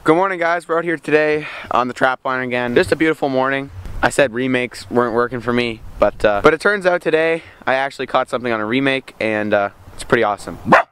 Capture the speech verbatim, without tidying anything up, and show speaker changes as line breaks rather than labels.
Good morning, guys. We're out here today on the trap line again. Just a beautiful morning. I said remakes weren't working for me, but uh, but it turns out today I actually caught something on a remake, and uh, it's pretty awesome.